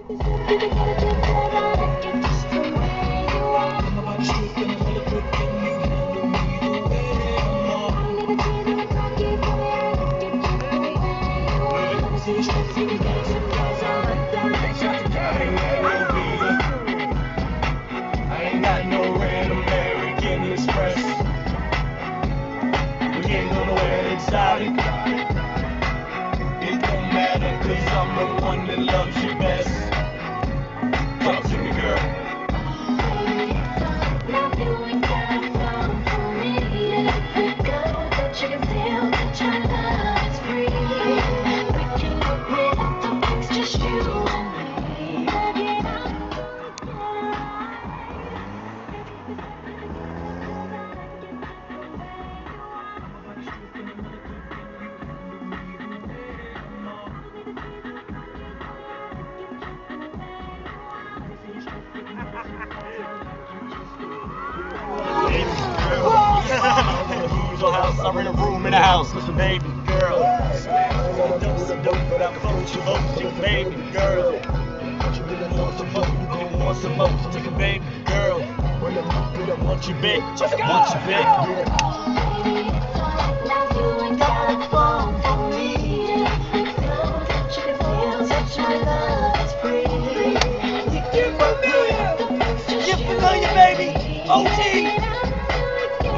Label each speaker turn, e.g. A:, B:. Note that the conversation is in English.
A: It don't matter, cause I'm the one that loves you best. Talk to me, girl.
B: Now you ain't got long for me to go, but you can feel that your love is free. We can work with the things, just you and me.
A: I rent a room in the house with a baby girl. Dope, but I'm close to you, baby girl. You really want some more, you really want some more. Take a baby girl. Want you big, want you big.
B: Now you ain't got long for me to go, that you can feel that your love is free.
A: Get familiar, baby. OT.